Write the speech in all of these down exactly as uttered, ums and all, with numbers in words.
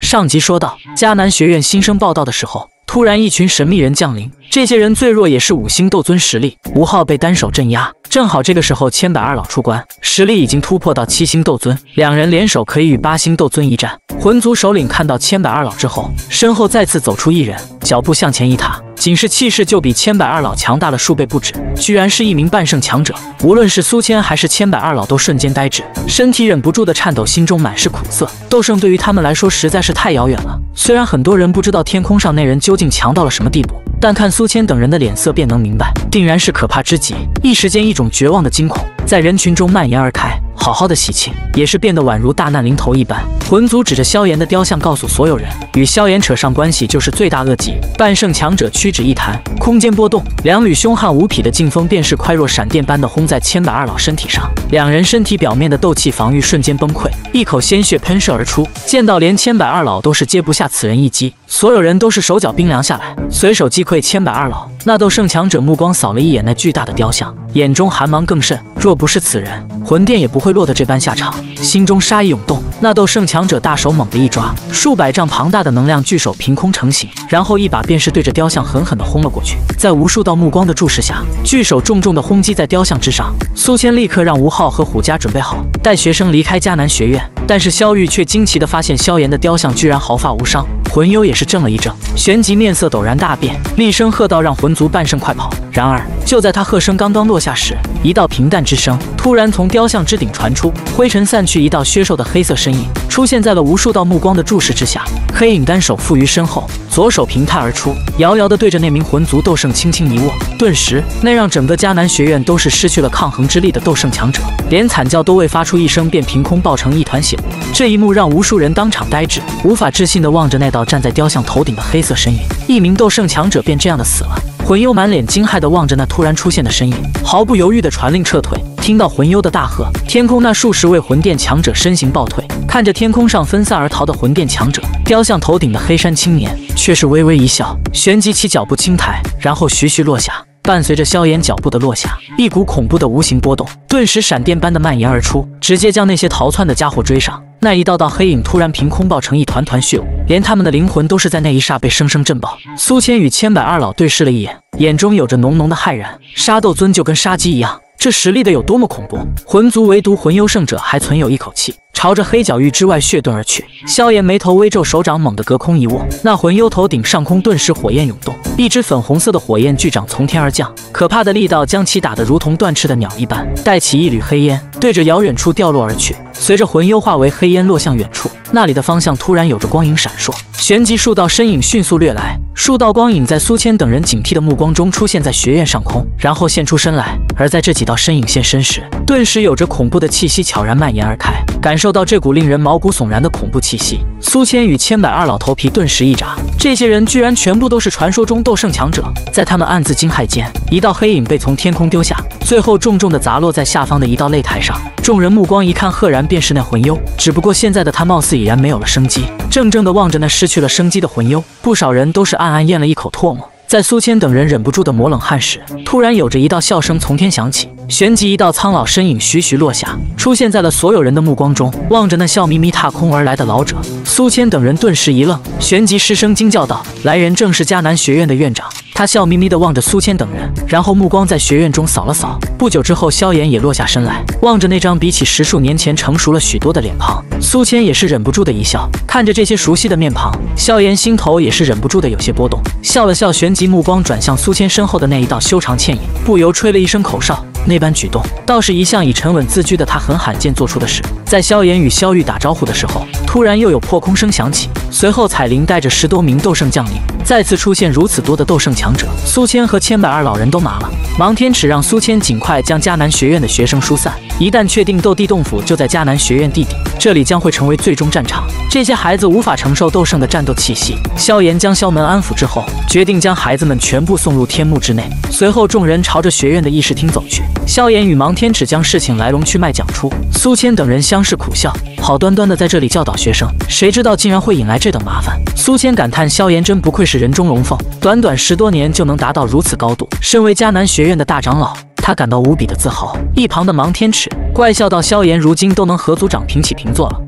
上集说到，迦南学院新生报道的时候，突然一群神秘人降临，这些人最弱也是五星斗尊实力，吴昊被单手镇压。正好这个时候，千百二老出关，实力已经突破到七星斗尊，两人联手可以与八星斗尊一战。魂族首领看到千百二老之后，身后再次走出一人，脚步向前一踏，仅是气势就比千百二老强大了数倍不止，居然是一名半圣强者。无论是苏千还是千百二老都瞬间呆滞，身体忍不住的颤抖，心中满是苦涩。斗圣对于他们来说实在是太遥远了，虽然很多人不知道天空上那人究竟强到了什么地步，但看苏千等人的脸色便能明白，定然是可怕之极。一时间，一种绝望的惊恐在人群中蔓延而开，好好的喜庆也是变得宛如大难临头一般。魂族指着萧炎的雕像告诉所有人，与萧炎扯上关系就是罪大恶极。半圣强者屈指一弹，空间波动，两缕凶悍无匹的劲风便是快若闪电般的轰在千百二老身体上，两人身体表面的斗气防御瞬间崩溃，一口鲜血喷射而出。见到连千百二老都是接不下此人一击，所有人都是手脚冰凉下来，随手击溃千百二老。那斗圣强者目光扫了一眼那巨大的雕像，眼中寒芒更甚，若不是此人，魂殿也不会落得这般下场。心中杀意涌动，那斗圣强者大手猛地一抓，数百丈庞大的能量巨手凭空成型，然后一把便是对着雕像狠狠地轰了过去。在无数道目光的注视下，巨手重重地轰击在雕像之上。苏千立刻让吴昊和虎家准备好，带学生离开迦南学院。但是萧玉却惊奇地发现，萧炎的雕像居然毫发无伤。魂幽也是怔了一怔，旋即面色陡然大变，厉声喝道：“让魂族半圣快跑！”然而就在他喝声刚刚落下时，一道平淡之声突然从雕像之顶传出，灰尘散去，一道削瘦的黑色身影出现在了无数道目光的注视之下。黑影单手负于身后，左手平探而出，遥遥地对着那名魂族斗圣轻轻一握。顿时，那让整个迦南学院都是失去了抗衡之力的斗圣强者，连惨叫都未发出一声，便凭空爆成一团血雾。这一幕让无数人当场呆滞，无法置信地望着那道站在雕像头顶的黑色身影。一名斗圣强者便这样的死了。魂幽满脸惊骇地望着那突然出现的身影，毫不犹豫地传令撤退。听到魂幽的大喝，天空那数十位魂殿强者身形暴退，看着天空上分散而逃的魂殿强者，雕像头顶的黑衫青年却是微微一笑，旋即起脚步轻抬，然后徐徐落下。伴随着萧炎脚步的落下，一股恐怖的无形波动顿时闪电般的蔓延而出，直接将那些逃窜的家伙追上。那一道道黑影突然凭空爆成一团团血雾，连他们的灵魂都是在那一刹被生生震爆。苏千与千百二老对视了一眼，眼中有着浓浓的骇然。杀斗尊就跟杀鸡一样，这实力的有多么恐怖？魂族唯独魂幽圣者还存有一口气，朝着黑角域之外血遁而去。萧炎眉头微皱，手掌猛地隔空一握，那魂幽头顶上空顿时火焰涌动，一只粉红色的火焰巨掌从天而降，可怕的力道将其打得如同断翅的鸟一般，带起一缕黑烟，对着遥远处掉落而去。随着魂幽化为黑烟落向远处，那里的方向突然有着光影闪烁，旋即数道身影迅速掠来，数道光影在苏千等人警惕的目光中出现在学院上空，然后现出身来。而在这几道身影现身时，顿时有着恐怖的气息悄然蔓延而开。感受到这股令人毛骨悚然的恐怖气息，苏千与千百二老头皮顿时一炸，这些人居然全部都是传说中斗圣强者。在他们暗自惊骇间，一道黑影被从天空丢下，最后重重地砸落在下方的一道擂台上。众人目光一看，赫然便是那魂幽，只不过现在的他貌似已然没有了生机，怔怔地望着那失去了生机的魂幽。不少人都是暗暗咽了一口唾沫。在苏千等人忍不住的抹冷汗时，突然有着一道笑声从天响起，旋即一道苍老身影徐徐落下，出现在了所有人的目光中。望着那笑眯眯踏空而来的老者，苏千等人顿时一愣，旋即失声惊叫道：“来人正是迦南学院的院长。”他笑眯眯地望着苏千等人，然后目光在学院中扫了扫。不久之后，萧炎也落下身来，望着那张比起十数年前成熟了许多的脸庞，苏千也是忍不住的一笑。看着这些熟悉的面庞，萧炎心头也是忍不住的有些波动，笑了笑，旋即目光转向苏千身后的那一道修长倩影，不由吹了一声口哨。那般举动，倒是一向以沉稳自居的他很罕见做出的事。在萧炎与萧玉打招呼的时候，突然又有破空声响起，随后彩铃带着十多名斗圣降临。再次出现如此多的斗圣强者，苏千和千百二老人都麻了。芒天尺让苏千尽快将迦南学院的学生疏散，一旦确定斗帝洞府就在迦南学院地底，这里将会成为最终战场。这些孩子无法承受斗圣的战斗气息。萧炎将萧门安抚之后，决定将孩子们全部送入天幕之内。随后众人朝着学院的议事厅走去。萧炎与芒天尺将事情来龙去脉讲出，苏千等人相视苦笑，好端端的在这里教导学生，谁知道竟然会引来这等麻烦。苏千感叹萧炎真不愧是人中龙凤，短短十多年就能达到如此高度。身为迦南学院的大长老，他感到无比的自豪。一旁的芒天尺怪笑道：“萧炎如今都能和族长平起平坐了，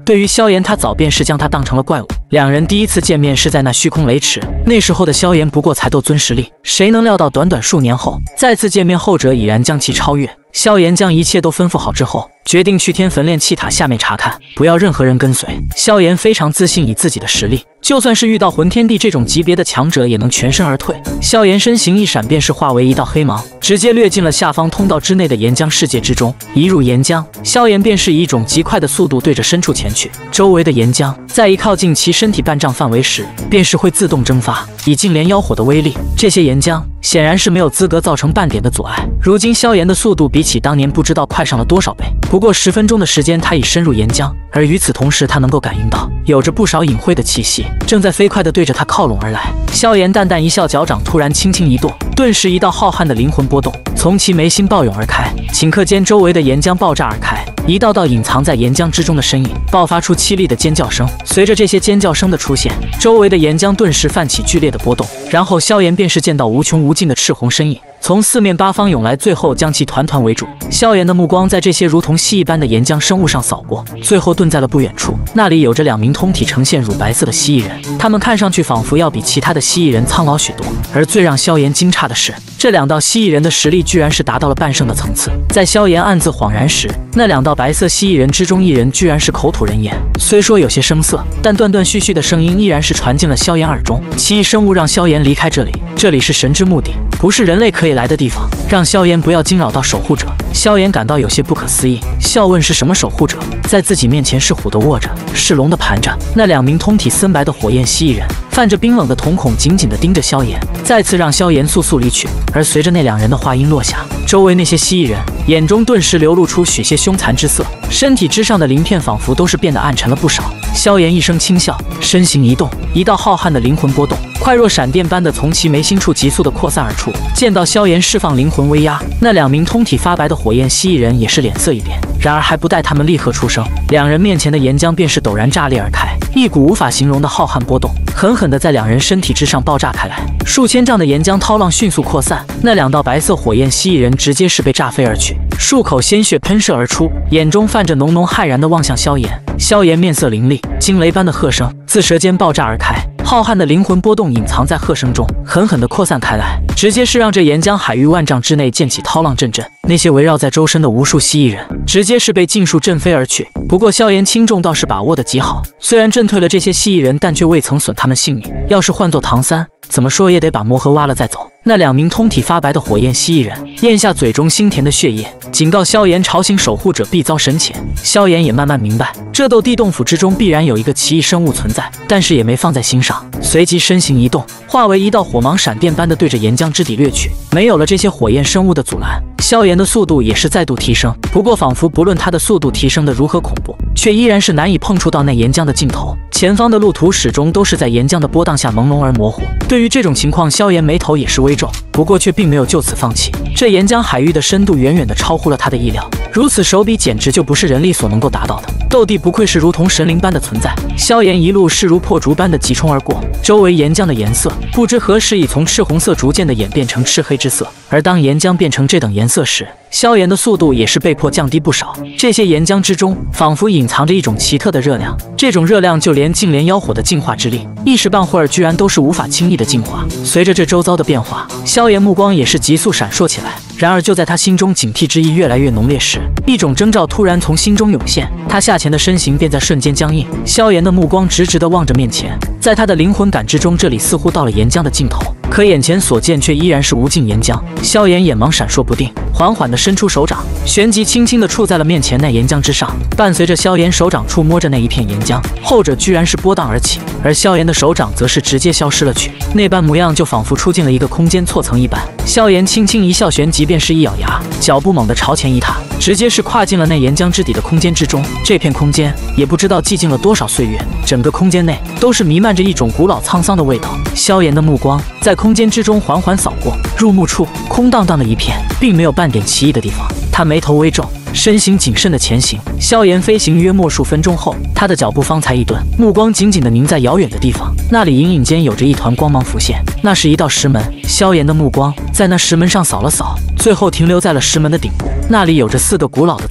对于萧炎，他早便是将他当成了怪物。两人第一次见面是在那虚空雷池，那时候的萧炎不过才斗尊实力，谁能料到短短数年后再次见面，后者已然将其超越。萧炎将一切都吩咐好之后，决定去天焚炼气塔下面查看，不要任何人跟随。萧炎非常自信，以自己的实力，就算是遇到魂天帝这种级别的强者，也能全身而退。萧炎身形一闪，便是化为一道黑芒，直接掠进了下方通道之内的岩浆世界之中。一入岩浆，萧炎便是以一种极快的速度对着深处前去。周围的岩浆在一靠近其身体半丈范围时，便是会自动蒸发，以净莲妖火的威力，这些岩浆显然是没有资格造成半点的阻碍。如今萧炎的速度比起当年不知道快上了多少倍，不过十分钟的时间，他已深入岩浆，而与此同时，他能够感应到有着不少隐晦的气息正在飞快地对着他靠拢而来。萧炎淡淡一笑，脚掌突然轻轻一跺，顿时一道浩瀚的灵魂波动从其眉心暴涌而开，顷刻间周围的岩浆爆炸而开，一道道隐藏在岩浆之中的身影爆发出凄厉的尖叫声。随着这些尖叫声的出现，周围的岩浆顿时泛起剧烈的波动，然后萧炎便是见到无穷无尽的赤红身影从四面八方涌来，最后将其团团围住。萧炎的目光在这些如同蜥蜴般的岩浆生物上扫过，最后顿在了不远处，那里有着两名通体呈现乳白色的蜥蜴人，他们看上去仿佛要比其他的蜥蜴人苍老许多。而最让萧炎惊诧的是，这两道蜥蜴人的实力居然是达到了半圣的层次。在萧炎暗自恍然时，那两道白色蜥蜴人之中，一人居然是口吐人言，虽说有些生涩，但断断续续的声音依然是传进了萧炎耳中。奇异生物让萧炎离开这里，这里是神之墓地，不是人类可以来的地方，让萧炎不要惊扰到守护者。萧炎感到有些不可思议，笑问是什么守护者，在自己面前是虎的握着，是龙的盘着。那两名通体森白的火焰蜥蜴人泛着冰冷的瞳孔，紧紧地盯着萧炎，再次让萧炎速速离去。而随着那两人的话音落下，周围那些蜥蜴人眼中顿时流露出许些凶残之色，身体之上的鳞片仿佛都是变得暗沉了不少。萧炎一声轻笑，身形一动，一道浩瀚的灵魂波动快若闪电般的从其眉心处急速的扩散而出。见到萧炎释放灵魂威压，那两名通体发白的火焰蜥蜴人也是脸色一变。然而还不待他们立刻出声，两人面前的岩浆便是陡然炸裂而开，一股无法形容的浩瀚波动狠狠地在两人身体之上爆炸开来，数千丈的岩浆涛浪迅速扩散，那两道白色火焰蜥蜴人直接是被炸飞而去，数口鲜血喷射而出，眼中泛着浓浓骇然的望向萧炎。萧炎面色凌厉，惊雷般的喝声自舌尖爆炸而开，浩瀚的灵魂波动隐藏在喝声中，狠狠地扩散开来，直接是让这岩浆海域万丈之内溅起涛浪阵阵。那些围绕在周身的无数蜥蜴人直接是被尽数震飞而去。不过萧炎轻重倒是把握得极好，虽然震退了这些蜥蜴人，但却未曾损他们性命。要是换作唐三，怎么说也得把魔盒挖了再走。那两名通体发白的火焰蜥蜴人咽下嘴中腥甜的血液，警告萧炎吵醒守护者必遭神遣。萧炎也慢慢明白，这斗地洞府之中必然有一个奇异生物存在，但是也没放在心上，随即身形一动，化为一道火芒，闪电般的对着岩浆之底掠去。没有了这些火焰生物的阻拦，萧炎的速度也是再度提升。不过仿佛不论他的速度提升的如何恐怖，却依然是难以碰触到那岩浆的尽头，前方的路途始终都是在岩浆的波荡下朦胧而模糊。对于这种情况，萧炎眉头也是微皱，不过却并没有就此放弃。这岩浆海域的深度远远的超乎了他的意料，如此手笔简直就不是人力所能够达到的。斗帝不愧是如同神灵般的存在。萧炎一路势如破竹般的急冲而过，周围岩浆的颜色不知何时已从赤红色逐渐的演变成赤黑之色，而当岩浆变成这等颜色时，萧炎的速度也是被迫降低不少。这些岩浆之中仿佛隐藏着一种奇特的热量，这种热量就连净莲妖火的净化之力一时半会儿居然都是无法轻易的净化。随着这周遭的变化，萧炎目光也是急速闪烁起来。然而就在他心中警惕之意越来越浓烈时，一种征兆突然从心中涌现，他下潜的身形便在瞬间僵硬。萧炎的目光直直地望着面前，在他的灵魂感知中，这里似乎到了岩浆的尽头，可眼前所见却依然是无尽岩浆。萧炎眼芒闪烁不定，缓缓地伸出手掌，旋即轻轻地触在了面前那岩浆之上。伴随着萧炎手掌触摸着那一片岩浆，后者居然是波荡而起，而萧炎的手掌则是直接消失了去，那般模样就仿佛出进了一个空间错层一般。萧炎轻轻一笑，旋即便是一咬牙，脚步猛地朝前一踏，直接是跨进了那岩浆之底的空间之中。这片空间也不知道寂静了多少岁月，整个空间内都是弥漫着一种古老沧桑的味道。萧炎的目光在空间之中缓缓扫过，入目处空荡荡的一片，并没有半点奇异的地方。他眉头微皱，身形谨慎的前行。萧炎飞行约莫数分钟后，他的脚步方才一顿，目光紧紧地凝在遥远的地方，那里隐隐间有着一团光芒浮现，那是一道石门。萧炎的目光在那石门上扫了扫，最后停留在了石门的顶部，那里有着四个古老的字体，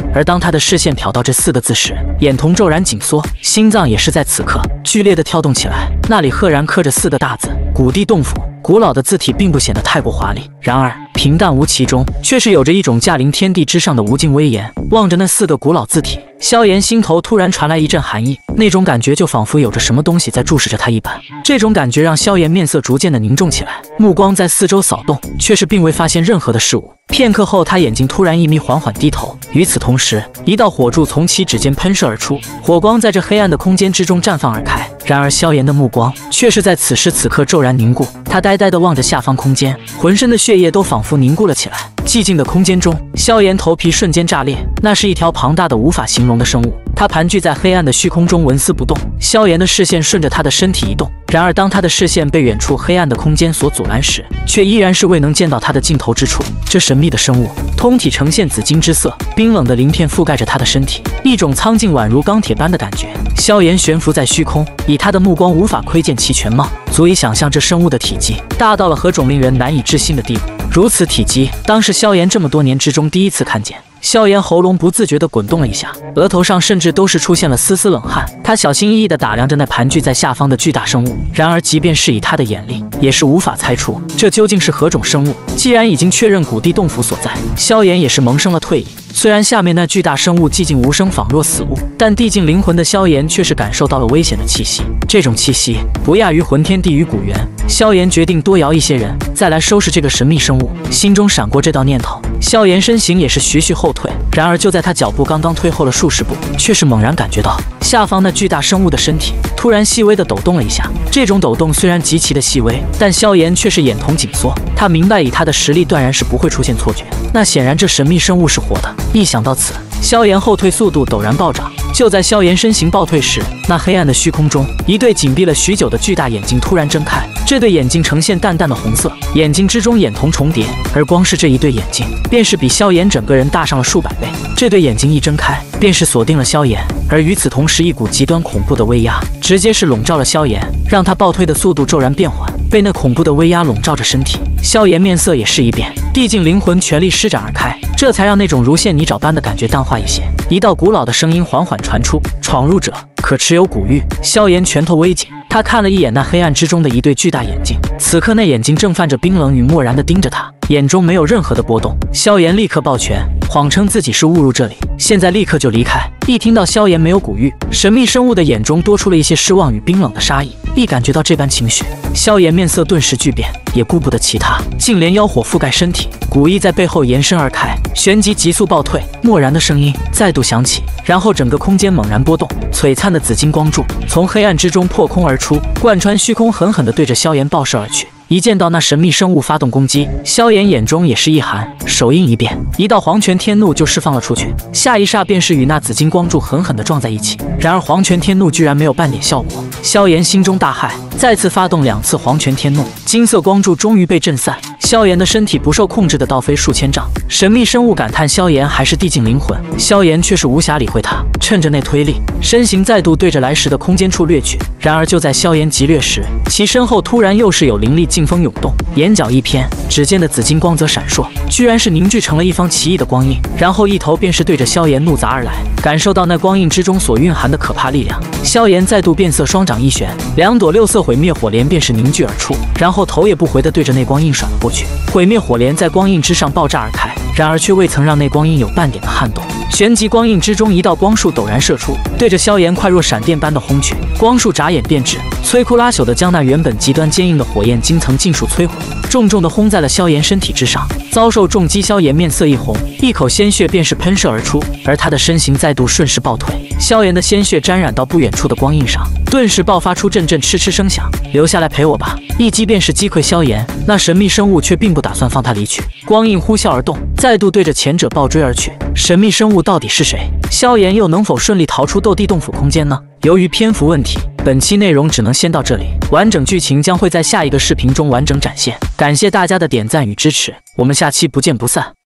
而当他的视线瞟到这四个字时，眼瞳骤然紧缩，心脏也是在此刻剧烈的跳动起来。那里赫然刻着四个大字：古地洞府。古老的字体并不显得太过华丽，然而平淡无奇中，却是有着一种驾临天地之上的无尽威严。望着那四个古老字体，萧炎心头突然传来一阵寒意，那种感觉就仿佛有着什么东西在注视着他一般。这种感觉让萧炎面色逐渐的凝重起来，目光在四周扫动，却是并未发现任何的事物。片刻后，他眼睛突然一眯，缓缓低头。与此同时，一道火柱从其指尖喷射而出，火光在这黑暗的空间之中绽放而开。然而萧炎的目光却是在此时此刻骤然凝固，他呆呆地望着下方空间，浑身的血液都仿佛凝固了起来。寂静的空间中，萧炎头皮瞬间炸裂，那是一条庞大的无法形容的生物，它盘踞在黑暗的虚空中，纹丝不动。萧炎的视线顺着他的身体移动，然而当他的视线被远处黑暗的空间所阻拦时，却依然是未能见到他的尽头之处。这神秘的生物通体呈现紫金之色，冰冷的鳞片覆盖着他的身体，一种苍劲宛如钢铁般的感觉。萧炎悬浮在虚空，以他的目光无法窥见其全貌，足以想象这生物的体积大到了何种令人难以置信的地步。如此体积，当是萧炎这么多年之中第一次看见。萧炎喉咙不自觉地滚动了一下，额头上甚至都是出现了丝丝冷汗。他小心翼翼地打量着那盘踞在下方的巨大生物，然而即便是以他的眼力，也是无法猜出这究竟是何种生物。既然已经确认古地洞府所在，萧炎也是萌生了退意。虽然下面那巨大生物寂静无声，仿若死物，但地境灵魂的萧炎却是感受到了危险的气息。这种气息不亚于魂天地狱古猿。萧炎决定多摇一些人，再来收拾这个神秘生物。心中闪过这道念头，萧炎身形也是徐徐后退。然而就在他脚步刚刚退后了数十步，却是猛然感觉到下方那巨大生物的身体突然细微的抖动了一下。这种抖动虽然极其的细微，但萧炎却是眼瞳紧缩。他明白以他的实力断然是不会出现错觉，那显然这神秘生物是活的。一想到此，萧炎后退速度陡然暴涨。就在萧炎身形暴退时，那黑暗的虚空中，一对紧闭了许久的巨大眼睛突然睁开。这对眼睛呈现淡淡的红色，眼睛之中眼瞳重叠，而光是这一对眼睛，便是比萧炎整个人大上了数百倍。这对眼睛一睁开，便是锁定了萧炎，而与此同时，一股极端恐怖的威压直接是笼罩了萧炎，让他暴退的速度骤然变缓。被那恐怖的威压笼罩着身体，萧炎面色也是一变，地境灵魂全力施展而开，这才让那种如陷泥沼般的感觉淡化一些。一道古老的声音缓缓传出：“闯入者可持有古玉。”萧炎拳头微紧，他看了一眼那黑暗之中的一对巨大眼睛，此刻那眼睛正泛着冰冷与漠然地盯着他，眼中没有任何的波动。萧炎立刻抱拳，谎称自己是误入这里，现在立刻就离开。一听到萧炎没有古玉，神秘生物的眼中多出了一些失望与冰冷的杀意。一感觉到这般情绪，萧炎面色顿时巨变，也顾不得其他，净莲妖火覆盖身体，古翼在背后延伸而开，旋即急速暴退。漠然的声音再度响起，然后整个空间猛然波动，璀璨的紫金光柱从黑暗之中破空而出，贯穿虚空，狠狠地对着萧炎爆射而去。一见到那神秘生物发动攻击，萧炎眼中也是一寒，手印一变，一道黄泉天怒就释放了出去，下一刹便是与那紫金光柱狠狠地撞在一起。然而黄泉天怒居然没有半点效果，萧炎心中大骇，再次发动两次黄泉天怒，金色光柱终于被震散，萧炎的身体不受控制的倒飞数千丈。神秘生物感叹萧炎还是地境灵魂，萧炎却是无暇理会他，趁着那推力，身形再度对着来时的空间处掠去。然而就在萧炎急掠时，其身后突然又是有灵力劲风涌动，眼角一偏，只见的紫金光泽闪烁，居然是凝聚成了一方奇异的光印，然后一头便是对着萧炎怒砸而来。感受到那光印之中所蕴含的可怕力量，萧炎再度变色，双掌一旋，两朵六色毁灭火莲便是凝聚而出，然后头也不回地对着那光印甩了过去。毁灭火莲在光印之上爆炸而开，然而却未曾让那光印有半点的撼动。旋即光印之中一道光束陡然射出，对着萧炎快若闪电般的轰去，光束眨眼便至，摧枯拉朽的将那原本极端坚硬的火焰晶层尽数摧毁，重重地轰在了萧炎身体之上。遭受重击，萧炎面色一红，一口鲜血便是喷射而出，而他的身形再度顺势暴退。萧炎的鲜血沾染到不远处的光印上，顿时爆发出阵阵嗤嗤声响。留下来陪我吧！一击便是击溃萧炎，那神秘生物却并不打算放他离去，光印呼啸而动，再度对着前者暴追而去。神秘生物到底是谁？萧炎又能否顺利逃出斗地洞府空间呢？由于篇幅问题，本期内容只能先到这里，完整剧情将会在下一个视频中完整展现。感谢大家的点赞与支持，我们下期不见不散。